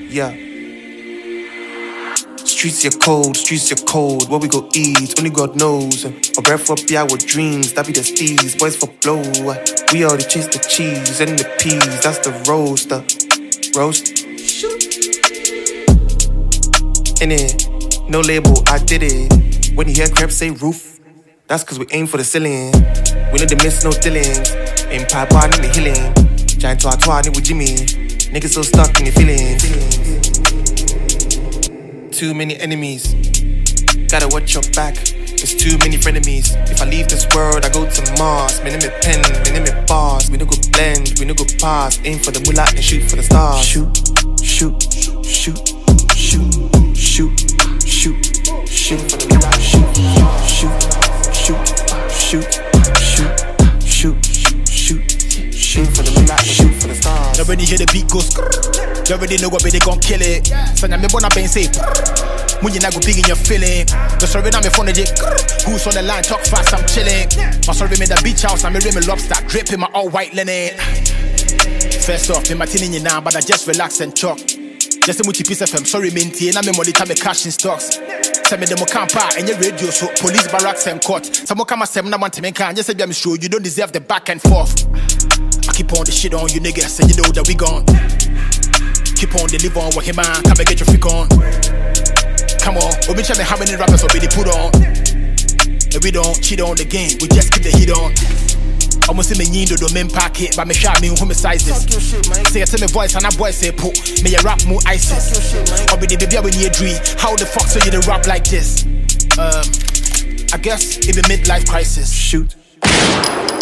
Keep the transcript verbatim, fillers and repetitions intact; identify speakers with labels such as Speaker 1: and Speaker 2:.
Speaker 1: Yeah. Streets are cold, streets are cold. What we go eat, only God knows. A breath up, yeah, with dreams. That be the steez, boys for blow. We already chase the cheese and the peas. That's the roaster. Roast. In it, no label, I did it. When you hear crap say roof, that's cause we aim for the ceiling. We know the miss, no dealings. Aim pipe bar in the healing. Giant twa twa with Jimmy. Niggas so stuck in the feelings. Too many enemies. Gotta watch your back. There's too many frenemies. If I leave this world, I go to Mars. Me name it pen, me name it bars. We no go blend, we no go pass. Aim for the mullah and shoot for the stars. Shoot, shoot, shoot, shoot, shoot, shoot, shoot for the mullah. Shoot, shoot, shoot, shoot, shoot, shoot, shoot, shoot for the mullah and shoot for the stars.
Speaker 2: You already hear the beat go skrrr. You already know what they gon' kill it. So now me wanna be say. When you not go big in your feeling. The sorry now me phone the who's on the line, talk fast, I'm chilling. My sorry me the beach house, I'm a rim lobster, dripping my all white linen. First off, me my tin in now, but I just relax and chalk. Just a multi piece of them, sorry minty, and I'm a money time cash in stocks. Send me the campa and your radio, so police barracks and court. Some come and say, I want to make can just say, I'm sure you don't deserve the back and forth. I keep on the shit on you niggas, and you know that we gone. Keep on deliver on what him man, come and get your freak on. Come on, we been trying how many rappers already put on. And we don't cheat on the game, we just keep the heat on. Almost in me yindo do men pack it, but me shot me who sizes. Say it to me voice and a boy say put me a rap more ISIS. I'll be the baby when you dream. How the fuck so you the rap like this? Um, I guess it be midlife crisis.
Speaker 1: Shoot.